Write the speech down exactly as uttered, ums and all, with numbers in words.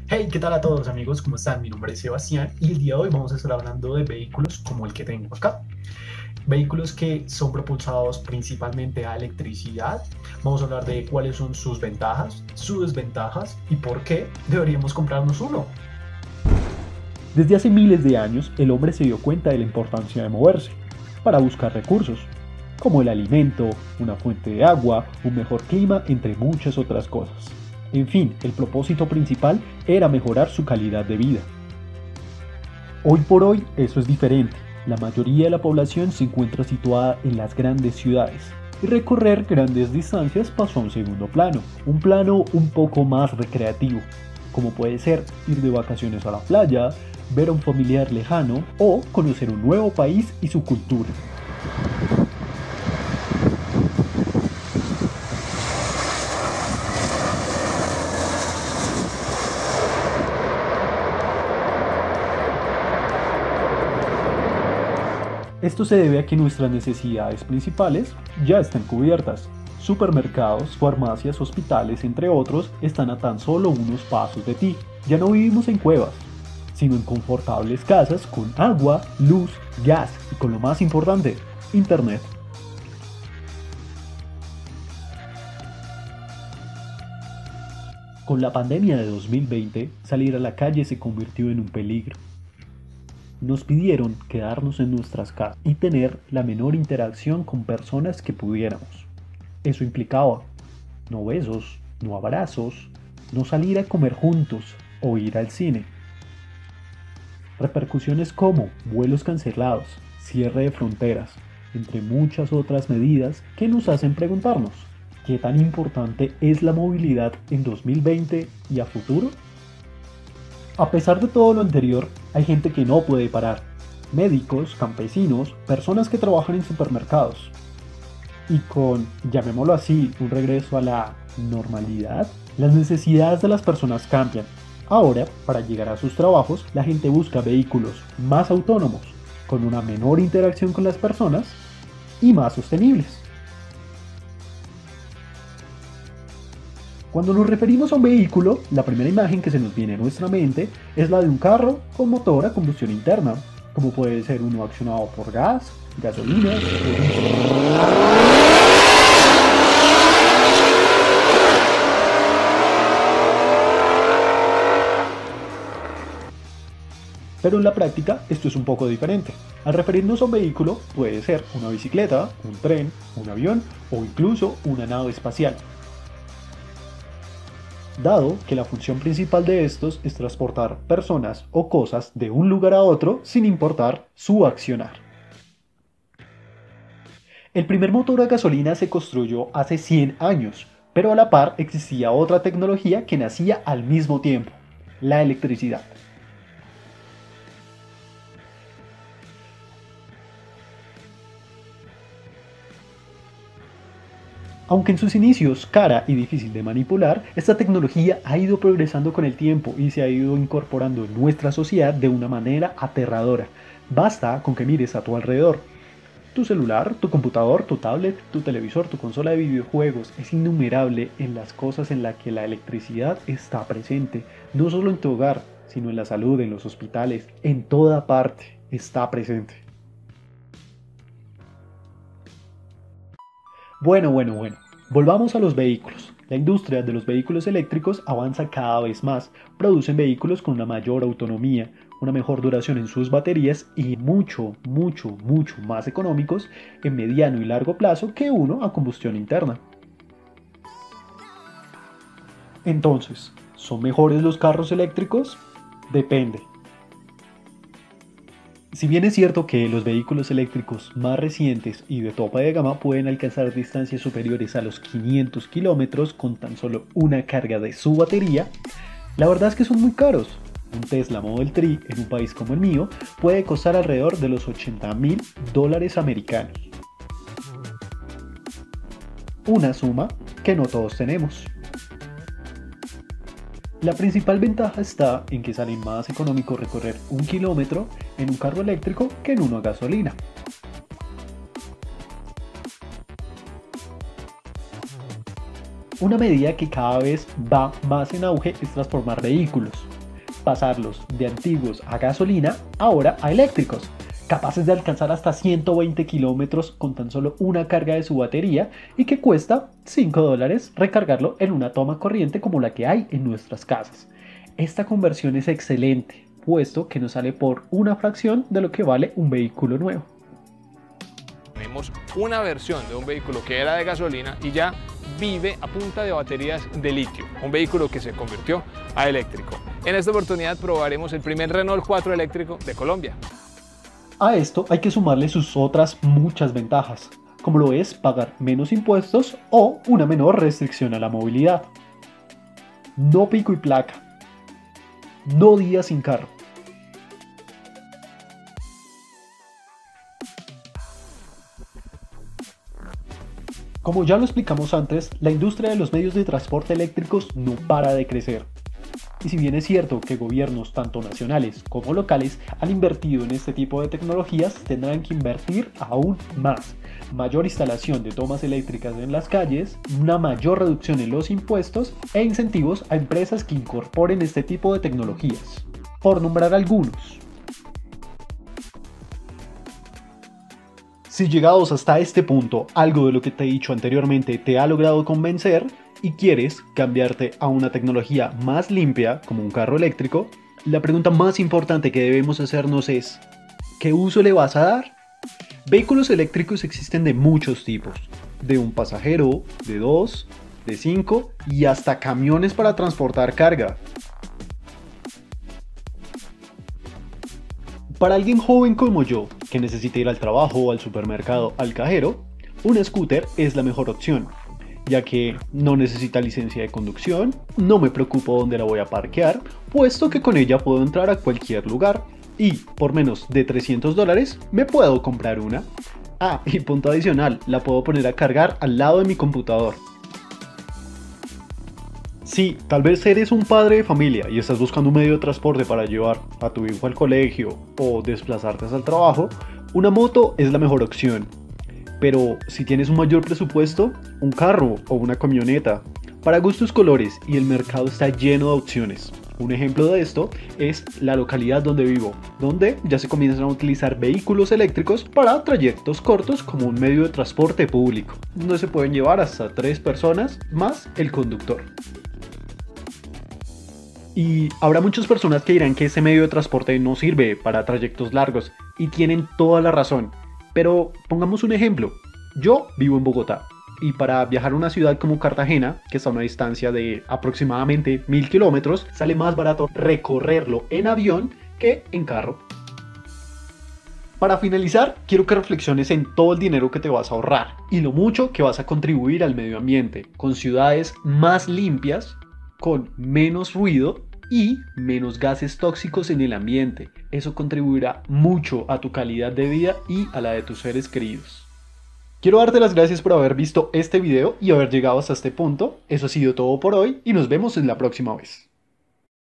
Hey, ¿qué tal a todos amigos? ¿Cómo están? Mi nombre es Sebastián y el día de hoy vamos a estar hablando de vehículos como el que tengo acá. Vehículos que son propulsados principalmente a electricidad. Vamos a hablar de cuáles son sus ventajas, sus desventajas y por qué deberíamos comprarnos uno. Desde hace miles de años, el hombre se dio cuenta de la importancia de moverse para buscar recursos, como el alimento, una fuente de agua, un mejor clima, entre muchas otras cosas. En fin, el propósito principal era mejorar su calidad de vida. Hoy por hoy eso es diferente. La mayoría de la población se encuentra situada en las grandes ciudades y recorrer grandes distancias pasó a un segundo plano, un plano un poco más recreativo, como puede ser ir de vacaciones a la playa, ver a un familiar lejano o conocer un nuevo país y su cultura. Esto se debe a que nuestras necesidades principales ya están cubiertas. Supermercados, farmacias, hospitales, entre otros, están a tan solo unos pasos de ti. Ya no vivimos en cuevas, sino en confortables casas con agua, luz, gas y con lo más importante, internet. Con la pandemia de dos mil veinte, salir a la calle se convirtió en un peligro. Nos pidieron quedarnos en nuestras casas y tener la menor interacción con personas que pudiéramos. Eso implicaba no besos, no abrazos, no salir a comer juntos o ir al cine. Repercusiones como vuelos cancelados, cierre de fronteras, entre muchas otras medidas que nos hacen preguntarnos, ¿qué tan importante es la movilidad en dos mil veinte y a futuro? A pesar de todo lo anterior, hay gente que no puede parar. Médicos, campesinos, personas que trabajan en supermercados. Y con, llamémoslo así, un regreso a la normalidad, las necesidades de las personas cambian. Ahora, para llegar a sus trabajos, la gente busca vehículos más autónomos, con una menor interacción con las personas y más sostenibles. Cuando nos referimos a un vehículo, la primera imagen que se nos viene a nuestra mente es la de un carro con motor a combustión interna, como puede ser uno accionado por gas, gasolina o... Pero en la práctica esto es un poco diferente. Al referirnos a un vehículo puede ser una bicicleta, un tren, un avión o incluso una nave espacial, dado que la función principal de estos es transportar personas o cosas de un lugar a otro sin importar su accionar. El primer motor a gasolina se construyó hace cien años, pero a la par existía otra tecnología que nacía al mismo tiempo, la electricidad. Aunque en sus inicios cara y difícil de manipular, esta tecnología ha ido progresando con el tiempo y se ha ido incorporando en nuestra sociedad de una manera aterradora. Basta con que mires a tu alrededor. Tu celular, tu computador, tu tablet, tu televisor, tu consola de videojuegos, es innumerable en las cosas en las que la electricidad está presente, no solo en tu hogar, sino en la salud, en los hospitales, en toda parte está presente. Bueno, bueno, bueno. Volvamos a los vehículos. La industria de los vehículos eléctricos avanza cada vez más. Producen vehículos con una mayor autonomía, una mejor duración en sus baterías y mucho, mucho, mucho más económicos en mediano y largo plazo que uno a combustión interna. Entonces, ¿son mejores los carros eléctricos? Depende. Si bien es cierto que los vehículos eléctricos más recientes y de topa de gama pueden alcanzar distancias superiores a los quinientos kilómetros con tan solo una carga de su batería, la verdad es que son muy caros. Un Tesla Model tres en un país como el mío puede costar alrededor de los ochenta mil dólares americanos. Una suma que no todos tenemos. La principal ventaja está en que sale más económico recorrer un kilómetro en un carro eléctrico que en uno a gasolina. Una medida que cada vez va más en auge es transformar vehículos, pasarlos de antiguos a gasolina, ahora a eléctricos, capaces de alcanzar hasta ciento veinte kilómetros con tan solo una carga de su batería y que cuesta cinco dólares recargarlo en una toma corriente como la que hay en nuestras casas. Esta conversión es excelente, puesto que nos sale por una fracción de lo que vale un vehículo nuevo. Tenemos una versión de un vehículo que era de gasolina y ya vive a punta de baterías de litio, un vehículo que se convirtió a eléctrico. En esta oportunidad probaremos el primer Renault cuatro eléctrico de Colombia. A esto hay que sumarle sus otras muchas ventajas, como lo es pagar menos impuestos o una menor restricción a la movilidad. No pico y placa. No día sin carro. Como ya lo explicamos antes, la industria de los medios de transporte eléctricos no para de crecer. Y si bien es cierto que gobiernos tanto nacionales como locales han invertido en este tipo de tecnologías, tendrán que invertir aún más. Mayor instalación de tomas eléctricas en las calles, una mayor reducción en los impuestos e incentivos a empresas que incorporen este tipo de tecnologías. Por nombrar algunos. Si llegados hasta este punto, algo de lo que te he dicho anteriormente te ha logrado convencer y quieres cambiarte a una tecnología más limpia, como un carro eléctrico, la pregunta más importante que debemos hacernos es, ¿qué uso le vas a dar? Vehículos eléctricos existen de muchos tipos, de un pasajero, de dos, de cinco y hasta camiones para transportar carga. Para alguien joven como yo, que necesita ir al trabajo, al supermercado, al cajero, un scooter es la mejor opción, ya que no necesita licencia de conducción, no me preocupo dónde la voy a parquear, puesto que con ella puedo entrar a cualquier lugar y por menos de trescientos dólares me puedo comprar una. Ah, y punto adicional, la puedo poner a cargar al lado de mi computador. Si tal vez eres un padre de familia y estás buscando un medio de transporte para llevar a tu hijo al colegio o desplazarte hasta el trabajo, una moto es la mejor opción. Pero si tienes un mayor presupuesto, un carro o una camioneta. Para gustos colores y el mercado está lleno de opciones. Un ejemplo de esto es la localidad donde vivo, donde ya se comienzan a utilizar vehículos eléctricos para trayectos cortos como un medio de transporte público, donde se pueden llevar hasta tres personas más el conductor. Y habrá muchas personas que dirán que ese medio de transporte no sirve para trayectos largos, y tienen toda la razón. Pero pongamos un ejemplo. Yo vivo en Bogotá, y para viajar a una ciudad como Cartagena, que está a una distancia de aproximadamente mil kilómetros, sale más barato recorrerlo en avión que en carro. Para finalizar, quiero que reflexiones en todo el dinero que te vas a ahorrar y lo mucho que vas a contribuir al medio ambiente, con ciudades más limpias, con menos ruido y menos gases tóxicos en el ambiente. Eso contribuirá mucho a tu calidad de vida y a la de tus seres queridos. Quiero darte las gracias por haber visto este video y haber llegado hasta este punto. Eso ha sido todo por hoy y nos vemos en la próxima vez.